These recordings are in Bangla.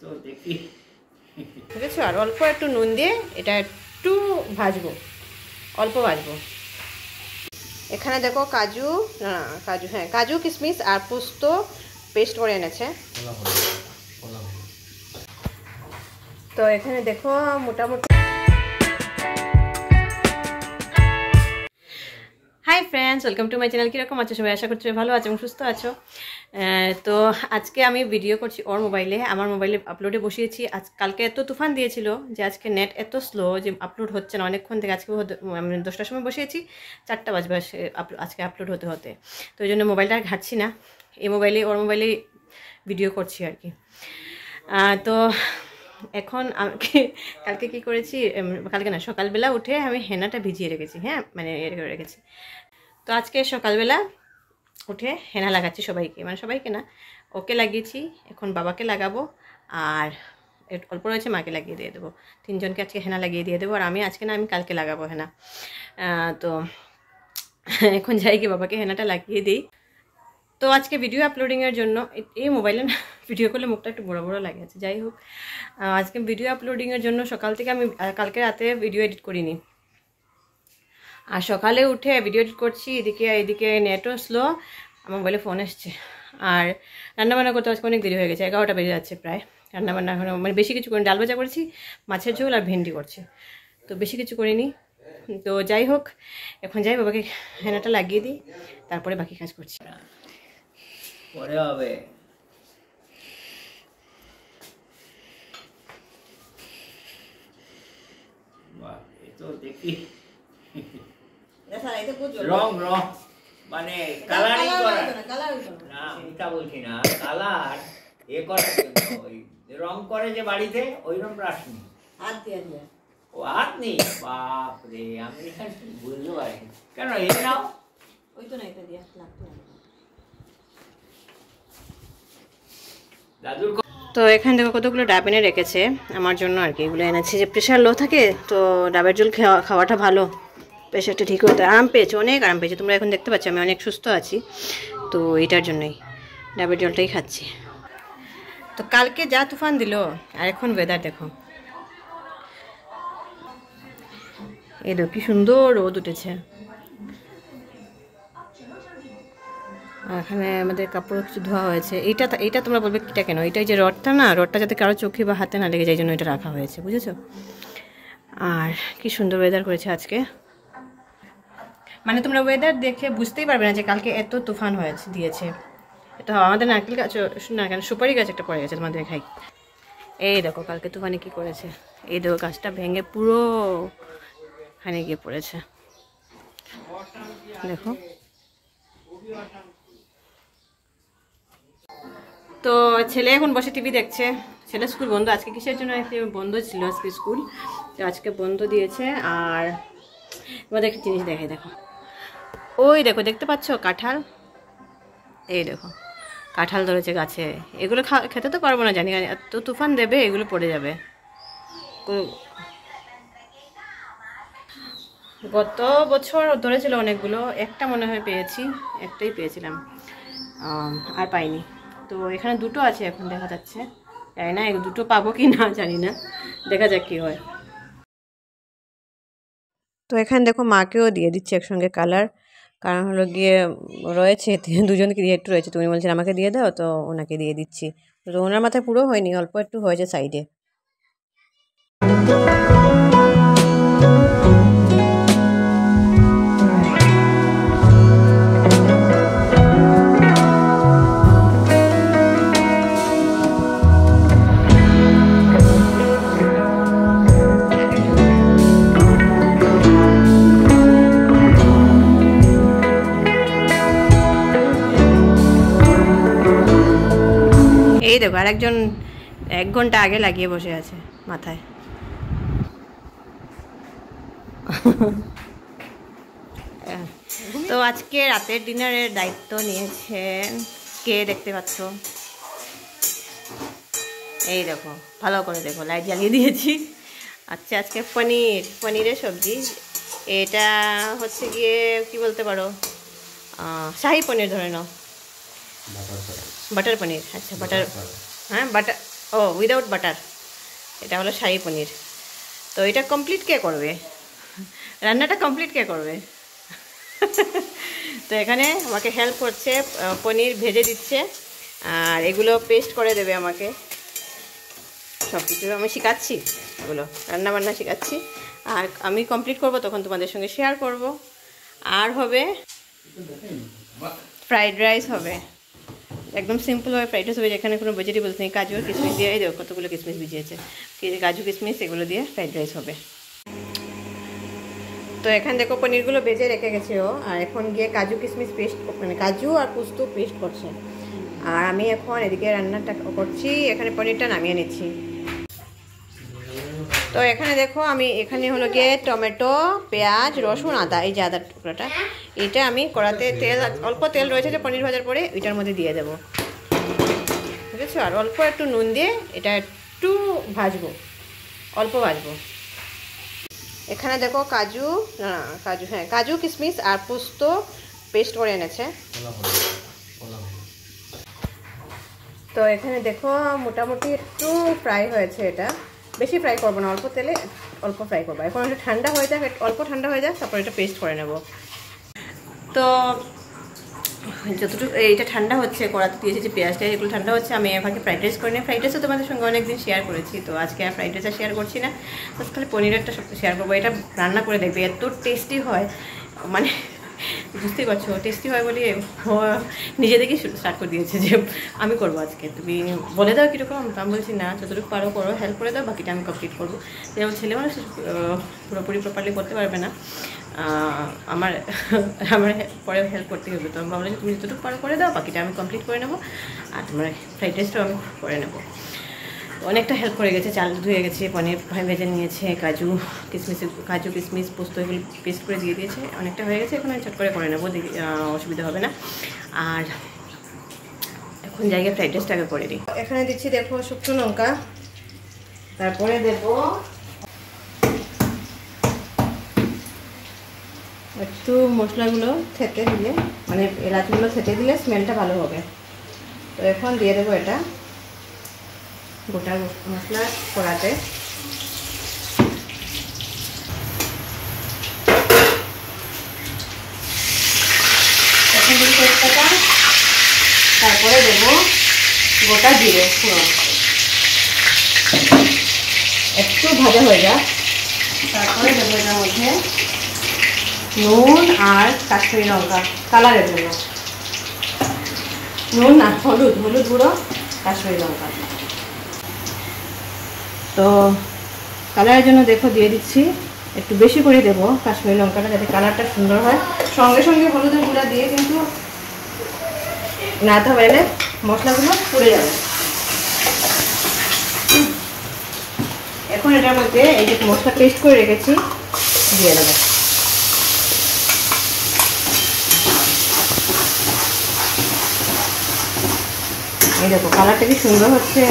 তো দেখি বুঝেছো। আর অল্প একটু নুন দিয়ে এটা একটু ভাজবো, অল্প ভাজবো। এখানে দেখো কাজু, না কাজু, হ্যাঁ কাজু কিশমিশ আর পোস্ত পেস্ট করে এনেছে। তো এখানে দেখো মোটামুটি। Hi friends, welcome to my channel. কীরকম আছো সবাই? আশা করছি ভালো আছো এবং সুস্থ আছো। তো আজকে আমি ভিডিও করছি ওর মোবাইলে, আমার মোবাইলে আপলোডে বসিয়েছি। কালকে এত তুফান দিয়েছিল যে আজকে নেট এত স্লো যে আপলোড হচ্ছে না অনেকক্ষণ থেকে। আজকে আমি 10টার সময় বসিয়েছি, 4টা বাজবে আজকে আপলোড হতে হতে। তো ওই জন্য মোবাইলটা আর ঘাটছি না, এই মোবাইলে ওর মোবাইলে ভিডিও করছি আর কি। তো এখন কালকে কি করেছি, কালকে না সকালবেলা উঠে আমি হেনাটা ভিজিয়ে রেখেছি, হ্যাঁ মানে করে রেখেছি। তো আজকে সকালবেলা উঠে হেনা লাগাচ্ছি সবাইকে, মানে সবাইকে না, ওকে লাগিয়েছি, এখন বাবাকে লাগাবো আর অল্প রয়েছে মাকে লাগিয়ে দিয়ে দেবো। 3জনকে আজকে হেনা লাগিয়ে দিয়ে দেবো। আর আমি আজকে না, আমি কালকে লাগাবো হেনা। তো এখন যাই কি বাবাকে হেনাটা লাগিয়ে দিই। তো আজকে ভিডিও আপলোডিংয়ের জন্য এই মোবাইলে না ভিডিও করলে মুখটা একটু বড়ো বড়ো লাগে আছে। যাই হোক, আজকে ভিডিও আপলোডিংয়ের জন্য সকাল থেকে আমি কালকে রাতে ভিডিও এডিট করিনি, আর সকালে উঠে ভিডিও এডিট করছি। এদিকে নেটও স্লো, আমার মোবাইলে ফোন এসছে। আর রান্নাবান্না করতে আজকে অনেক দেরি হয়ে গেছে, 11টা বেজে যাচ্ছে প্রায়। রান্নাবান্না এখন মানে বেশি কিছু করিনি, ডাল ভাজা করেছি, মাছের ঝোল আর ভেন্ডি করছি, তো বেশি কিছু করিনি। তো যাই হোক, এখন যাই বাবাকে হেনাটা লাগিয়ে দিই, তারপরে বাকি কাজ করছি। পরে হবে। বাহ, এই তো দেখি রং রং মানে কালারিং করা না, মিথ্যা বলছি না। কালার এ করার জন্য ওই রং করে যে বাড়িতে, ওই রং রাসনি হাত দিয়ে ও হাত নেই। বাপ রে, আমি বুঝতে পারি কেন এ নাও ওই তো না, এটা দিয়ে লাগতো দাদুর। তো এখানে দেখো কতগুলো ডাব এনে রেখেছে আমার জন্য আর কি। এগুলো এনেছে যে প্রেশার লো থাকে, তো ডাবের জল খাওয়াটা ভালো, প্রেশারটা ঠিক হতে। আরাম পেয়েছে, অনেক আরাম পেয়েছে। তোমরা এখন দেখতে পাচ্ছ আমি অনেক সুস্থ আছি, তো এটার জন্যই ডাবের জলটাই খাচ্ছি। তো কালকে যা তুফান দিল, আর এখন ওয়েদার দেখো, এই দেখো কি সুন্দর রোদ উঠেছে। এখানে আমাদের কাপড় কিছু ধোয়া হয়েছে। এইটা তোমরা বলবে কিটা কেন, এইটাই যে রডটা না, রডটা যাতে কারো চোখে বা হাতে না লেগে যায়, জন্য এটা রাখা হয়েছে, বুঝেছো। আর কি সুন্দর ওয়েদার করেছে আজকে, মানে তোমরা ওয়েদার দেখে বুঝতেই পারবে না যে কালকে এত তুফান দিয়েছে। এটা আমাদের নারকেল গাছ না, কেন সুপারি গাছ একটা পড়ে গেছে, তোমাদের দেখাই। এই দেখো কালকে তুফানে কি করেছে, এই দেখো গাছটা ভেঙে পুরো এখানে গিয়ে পড়েছে, দেখো। তো ছেলে এখন বসে টিভি দেখছে। ছেলে স্কুল বন্ধ আজকে, কিসের জন্য বন্ধ ছিল আজকে স্কুল, তো আজকে বন্ধ দিয়েছে। আর তোমাদের একটা জিনিস দেখাই, দেখো ওই দেখো, দেখতে পাচ্ছ কাঁঠাল, এই দেখো কাঁঠাল ধরেছে গাছে। এগুলো খেতে তো পারবো না জানি, এত তুফান দেবে এগুলো পড়ে যাবে। গত বছর ধরেছিল অনেকগুলো, একটা মনে হয় পেয়েছি, একটাই পেয়েছিলাম, আর পাইনি। তো এখানে দুটো আছে এখন দেখা যাচ্ছে, জানি না দুটো পাবো কি না, জানি না, দেখা যাক কি হয়। তো এখানে দেখো মাকেও দিয়ে দিচ্ছে একসঙ্গে কালার, কারণ হলো গিয়ে রয়েছে দুজনকে দিয়ে একটু রয়েছে, তুমি বলছেন আমাকে দিয়ে দাও, তো ওনাকে দিয়ে দিচ্ছি। তো ওনার মাথায় পুরো হয়নি, অল্প একটু হয়েছে সাইডে। এই দেখো আরেকজন 1 ঘন্টা আগে লাগিয়ে বসে আছে মাথায়। তো আজকে রাতের ডিনারের দায়িত্ব নিয়েছেন কে দেখতে পাচ্ছ, এই দেখো ভালো করে দেখো, লাইট জ্বালিয়ে দিয়েছি। আচ্ছা আজকে পনিরের সবজি। এটা হচ্ছে গিয়ে কি বলতে পারো, শাহি পনির ধরে নাও, বাটার পনির। আচ্ছা বাটার, হ্যাঁ ও উইদাউট বাটার, এটা হলো শাহী পনির। তো এটা কমপ্লিট কে করবে, রান্নাটা কমপ্লিট কে করবে? তো এখানে আমাকে হেল্প করছে, পনির ভেজে দিচ্ছে আর এগুলো পেস্ট করে দেবে আমাকে। সব কিছু আমি শেখাচ্ছি, এগুলো রান্নাবান্না শেখাচ্ছি। আর আমি কমপ্লিট করব তখন তোমাদের সঙ্গে শেয়ার করব। আর হবে ফ্রাইড রাইস, হবে একদম সিম্পলভাবে ফ্রাইড রাইস হবে, যেখানে কোনো ভেজিটেবলস নেই। কাজু আর কিশমিশ দিয়ে, এই দেখো কতগুলো কিশমিশ ভিজিয়েছে, কাজু কিশমিশ এগুলো দিয়ে ফ্রাইড রাইস হবে। তো এখানে দেখো পনিরগুলো ভেজে রেখে গেছে ও, আর এখন গিয়ে কাজু কিশমিশ পেস্ট, মানে কাজু আর পোস্ত পেস্ট করছে। আর আমি এখন এদিকে রান্নাটা করছি, এখানে পনিরটা নামিয়ে নিচ্ছি। তো এখানে দেখো আমি এখানে হলো গিয়ে টমেটো, পেঁয়াজ, রসুন, আদা, এই যে আদার টুকরাটা, এটা আমি কড়াতে তেল, অল্প তেল রয়েছে যে পনির ভাজার পরে এটার মধ্যে দিয়ে দেবো, বুঝেছো? আর অল্প একটু নুন দিয়ে এটা একটু ভাজবো, অল্প ভাজবো। এখানে দেখো কাজু, না কাজু, হ্যাঁ কাজু কিশমিশ আর পোস্ত পেস্ট করে এনেছে। তো এখানে দেখো মোটামুটি একটু ফ্রাই হয়েছে, এটা বেশি ফ্রাই করবো না, অল্প তেলে অল্প ফ্রাই করবো। এখন একটু ঠান্ডা হয়ে যাক, অল্প ঠান্ডা হয়ে যাক, তারপর এটা পেস্ট করে নেব। তো যতটুকু এইটা ঠান্ডা হচ্ছে, কড়াতে দিয়েছি যে পেঁয়াজটা, এগুলো ঠান্ডা হচ্ছে, আমি এভাবে ফ্রাইড রাইস করে নিই। ফ্রাইড রাইসও তোমাদের সঙ্গে অনেকদিন শেয়ার করেছি, তো আজকে আর ফ্রাইড রাইসটা শেয়ার করছি না, তো খালি পনিরেরটা সব শেয়ার করবো। এটা রান্না করে দেখবে, এত টেস্টি হয়, মানে বুঝতেই পারছো টেস্টি হয় বলে নিজে থেকেই স্টার্ট করে দিয়েছে যে আমি করবো আজকে, তুমি বলে দাও কীরকম। আমি বলছি না, যতটুকু পারো করো, হেল্প করে দাও, বাকিটা আমি কমপ্লিট করবো। যেমন ছেলে মানুষ পুরোপুরি প্রপারলি করতে পারবে না, আমার পরে হেল্প করতে হবে। তো আমি ভাবলাম তুমি যতটুকু পারো করে দাও, বাকিটা আমি কমপ্লিট করে নেবো, আর তোমার ফ্রাইড রাইসটাও আমি করে নেবো। অনেকটা হেল্প করে গেছে, চাল ধুয়ে গেছে, পনির ভেজে নিয়েছে, কাজু কিশমিশ পোস্ত এগুলো পেস্ট করে দিয়ে দিয়েছে, অনেকটা হয়ে গেছে। এখন আমি চট করে নেবো, অসুবিধা হবে না। আর এখন জায়গায় ফ্রাইড রাইসটাকে করে দিই। এখানে দিচ্ছি দেখো শুকনো লঙ্কা, তারপরে দেবো একটু মশলাগুলো থেতে দিলে, মানে এলাচগুলো থেতে দিলে স্মেলটা ভালো হবে। তো এখন দিয়ে দেবো এটা গোটা মশলা কড়াতে। এখন দিই তেজপাতা, তারপরে দেবো গোটা জিরে ফোড়ন, একটু ভাজা হয়ে যাক, তারপরে দেবো এটার মধ্যে নুন আর কাশ্মীরি লঙ্কা কালারের জন্য, নুন আর হলুদ গুঁড়ো, কাশ্মীরি লঙ্কা। তো কালারের জন্য দেখো দিয়ে দিচ্ছি, একটু বেশি করে দেবো কাশ্মীরি লঙ্কাটা, যাতে কালারটা সুন্দর হয়। সঙ্গে সঙ্গে হলুদের গুঁড়া দিয়ে কিন্তু না তাহলে মশলাগুলো পুড়ে যাবে। এখন এটার মধ্যে এই যে মশলা পেস্ট করে রেখেছি দিয়ে দেবো। এই দেখো কালারটা কি সুন্দর হচ্ছে,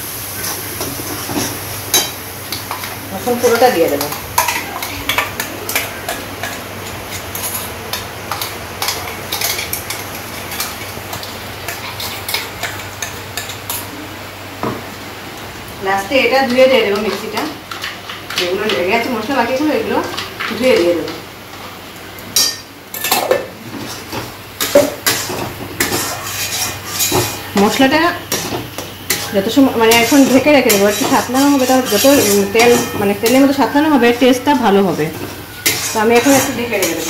এখন পুরোটা দিয়ে দেবো। লাস্টে এটা ধুয়ে দিয়ে দেবো, মিক্সিটা যেগুলো লেগে আছে মশলা বাকিগুলো এগুলো ধুয়ে দিয়ে দেবো। মশলাটা যত সময় মানে এখন ঢেকে রেখে দেবো, একটু সাঁতলানো হবে, তার যত তেল মানে তেলের মতো সাঁতলানো হবে টেস্টটা ভালো হবে। তো আমি এখন একটু ঢেকে রেখে দেবো।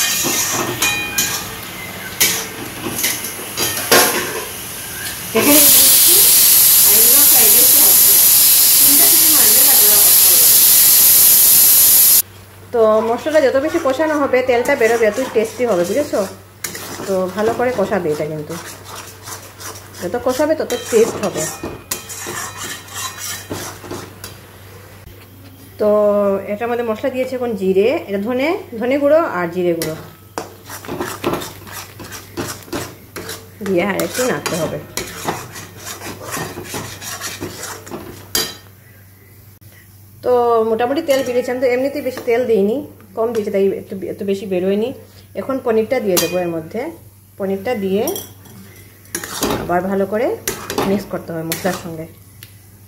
তো মশলাটা যত বেশি কষানো হবে তেলটা বেরোবে, এত টেস্টি হবে, বুঝেছো? তো ভালো করে কষাবে এটা, কিন্তু যত কষাবে তত টেস্ট হবে। তো এটার মধ্যে মশলা দিয়েছে এখন জিরে, এটা ধনে গুঁড়ো আর জিরে গুঁড়ো দিয়ে আর একটু নাড়তে হবে। তো মোটামুটি তেল বেরিয়েছে, আমি তো এমনিতেই বেশি তেল দিইনি, কম দিয়েছে, তাই একটু বেশি বেরোয়নি। এখন পনিরটা দিয়ে দেবো এর মধ্যে, পনিরটা দিয়ে আবার ভালো করে মিক্স করতে হবে মশলার সঙ্গে।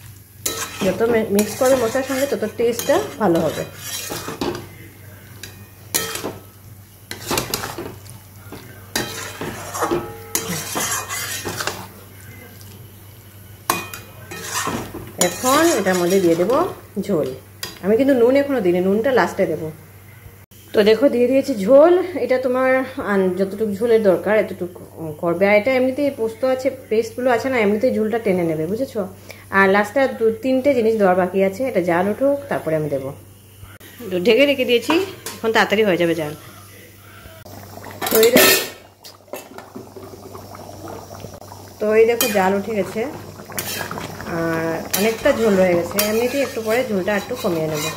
যত মিক্স করবে মশলার সঙ্গে তত টেস্টটা ভালো হবে। এখন এটার মধ্যে দিয়ে দেবো ঝোল। আমি কিন্তু নুন এখনও দিইনি, নুনটা লাস্টে দেবো। তো দেখো দিয়ে দিয়েছি ঝোল। এটা তোমার যতটুকু ঝোলের দরকার এতটুকু করবে। আর এটা এমনিতেই পোস্ত আছে, পেস্টগুলো আছে না, এমনিতেই ঝোলটা টেনে নেবে, বুঝেছো। আর লাস্টে 2-3টে জিনিস দেওয়ার বাকি আছে, এটা জাল উঠুক তারপরে আমি দেবো। ঢেকে রেখে দিয়েছি, এখন তাড়াতাড়ি হয়ে যাবে জাল। তো এই দেখো জাল উঠে গেছে আর অনেকটা ঝোল হয়ে গেছে। এমনিতেই একটু পরে ঝোলটা একটু কমিয়ে নেব।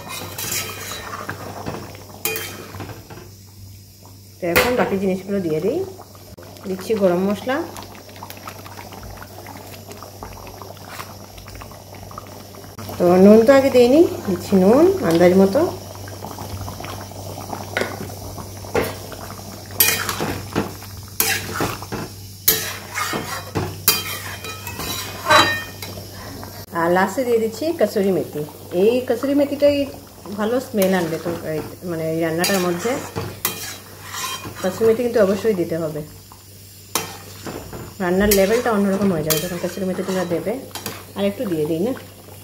তো এখন বাকি জিনিসগুলো দিয়ে দিচ্ছি গরম মশলা, তো নুন তো আগে দিইনি, দিচ্ছি নুন আন্দাজ মতো। আর লাস্টে দিয়ে দিচ্ছি কসুরি মেথি। এই কসুরি মেথিটাই ভালো স্মেল আনবে তো মানে এই রান্নাটার মধ্যে। কসুরি মেথি কিন্তু অবশ্যই দিতে হবে, রান্নার লেভেলটা অন্যরকম হয়ে যাবে যখন কসুরি মেথি তোমরা দেবে। আর একটু দিয়ে দিই না,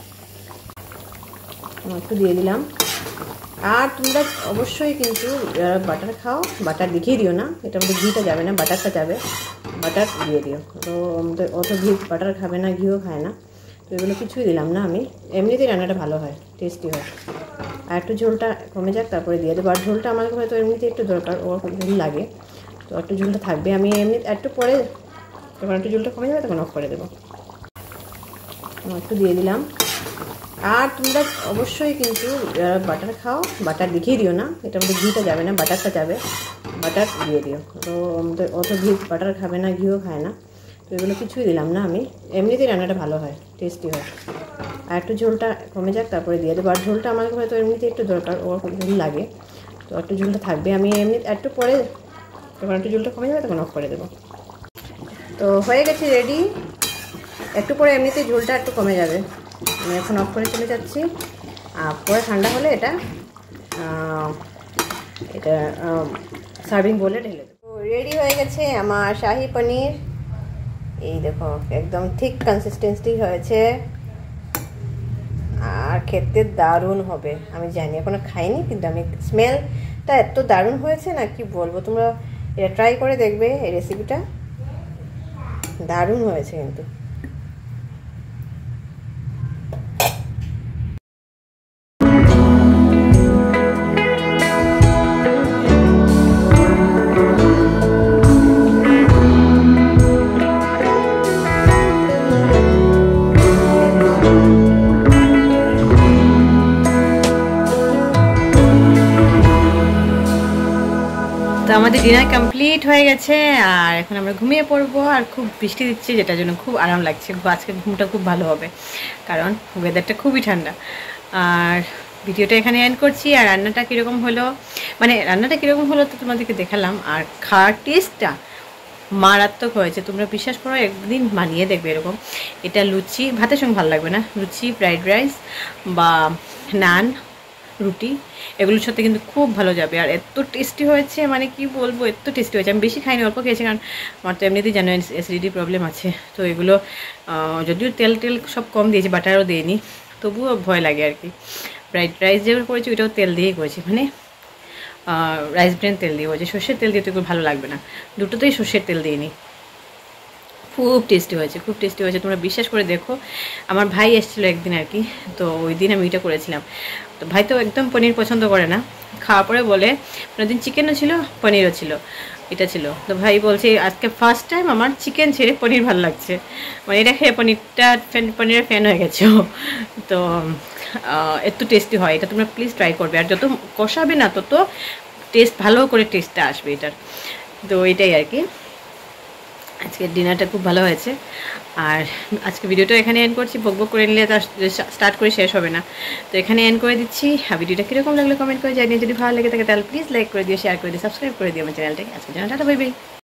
একটু দিয়ে দিলাম। আর তোমরা অবশ্যই কিন্তু যারা বাটার খাও, বাটার দেখিয়ে দিও না, এটার মধ্যে ঘিটা যাবে না, বাটারটা যাবে, বাটার দিয়ে দিও। তো আমাদের অত ঘি বাটার খাবে না, ঘিও খায় না, তো এগুলো কিছুই দিলাম না আমি। এমনিতেই রান্নাটা ভালো হয়, টেস্টি হয়। আর একটু ঝোলটা কমে যাক তারপরে দিয়ে দেবো। আর ঝোলটা আমার হয়তো এমনিতে একটু দরকার, ওর ঝোল লাগে, তো একটু ঝোলটা থাকবে। আমি এমনি একটু পরে যখন একটু ঝোলটা কমে যাবে তখন অফ করে দেবো। একটু দিয়ে দিলাম। আর তোমরা অবশ্যই কিন্তু যারা বাটার খাও, বাটার দেখিয়ে দিও না, এটার মধ্যে ঘিটা যাবে না, বাটারটা যাবে, বাটার দিয়ে দিও। তো আমাদের অত ঘি বাটার খাবে না, ঘিও খায় না, তো এগুলো কিছুই দিলাম না আমি। এমনিতেই রান্নাটা ভালো হয়, টেস্টি হয়। আর একটু ঝোলটা কমে যাক তারপরে দিয়ে দেবো। আর ঝোলটা আমার হয়তো এমনিতে একটু দরকার, ওর ঝোল লাগে, তো একটু ঝোলটা থাকবে। আমি এমনি একটু পরে যখন একটু ঝোলটা কমে যাবে তখন অফ করে দেবো। তো হয়ে গেছে রেডি। একটু পরে এমনিতেই ঝোলটা একটু কমে যাবে, আমি এখন অফ করে চলে যাচ্ছি। আর পরে ঠান্ডা হলে এটা সার্ভিং বলে ঢেলে দেবো। তো রেডি হয়ে গেছে আমার শাহি পনির। এই দেখো একদম ঠিক কনসিস্টেন্সি হয়েছে আর খেতে দারুণ হবে। আমি জানি, এখনো খাইনি, কিন্তু আমি স্মেলটা এত দারুণ হয়েছে না, কি বলবো। তোমরা এটা ট্রাই করে দেখবে, এই রেসিপিটা দারুণ হয়েছে কিন্তু। তো আমাদের ডিনার কমপ্লিট হয়ে গেছে আর এখন আমরা ঘুমিয়ে পড়বো। আর খুব বৃষ্টি দিচ্ছে, যেটার জন্য খুব আরাম লাগছে। আজকে ঘুমটা খুব ভালো হবে, কারণ ওয়েদারটা খুবই ঠান্ডা। আর ভিডিওটা এখানে এন্ড করছি। আর রান্নাটা কীরকম হলো, মানে রান্নাটা কীরকম হলো তো তোমাদেরকে দেখালাম। আর খাওয়ার টেস্টটা মারাত্মক হয়েছে, তোমরা বিশ্বাস করো, একদিন বানিয়ে দেখবে এরকম। এটা লুচি ভাতের সঙ্গে ভালো লাগবে না, লুচি, ফ্রাইড রাইস বা নান, রুটি, এগুলোর সাথে কিন্তু খুব ভালো যাবে। আর এত টেস্টি হয়েছে, মানে কি বলবো, এত টেস্টি হয়েছে। আমি বেশি খাইনি, অল্প খেয়েছি, কারণ আমার তো এমনিতেই জানো অ্যাসিডিটি প্রবলেম আছে। তো এগুলো যদিও তেল সব কম দিয়েছি, বাটারও দিইনি, তবুও ভয় লাগে আর কি। ফ্রাইড রাইস যেগুলো করেছি ওইটাও তেল দিয়েই করেছি, মানে রাইস ব্রেন তেল দিয়ে করেছি। সর্ষের তেল দিয়ে তো ভালো লাগবে না, দুটোতেই সর্ষের তেল দিইনি। খুব টেস্টি হয়েছে, খুব টেস্টি হয়েছে, তোমরা বিশ্বাস করে দেখো। আমার ভাই এসেছিলো একদিন আর কি, তো ওই দিন আমি এটা করেছিলাম। তো ভাই তো একদম পনির পছন্দ করে না, খাওয়ার পরে বলে, ওদিন চিকেনও ছিল, পনিরও ছিল, এটা ছিল। তো ভাই বলছে আজকে ফার্স্ট টাইম আমার চিকেন ছেড়ে পনির ভালো লাগছে, মানে এটা খেয়ে পনিরের ফ্যান হয়ে গেছে। তো এত টেস্টি হয় এটা, তোমরা প্লিজ ট্রাই করবে। আর যত কষাবে না তত টেস্ট, ভালো করে টেস্টটা আসবে এটার। তো এটাই আর কি, আজকের ডিনারটা খুব ভালো হয়েছে। আর আজকে ভিডিওটা এখানে এন্ড করছি। বকবক করে নিলে তার স্টার্ট করে শেষ হবে না, তো এখানে এন্ড করে দিচ্ছি। আর ভিডিওটা কীরকম লাগলো কমেন্ট করে জানিয়ে, যদি ভালো লাগে থাকে তাহলে প্লিজ লাইক করে দিও, শেয়ার করে দিও, সাবস্ক্রাইব করে দিও আমার চ্যানেলটাকে। আজকে জানাটা বাই বাই।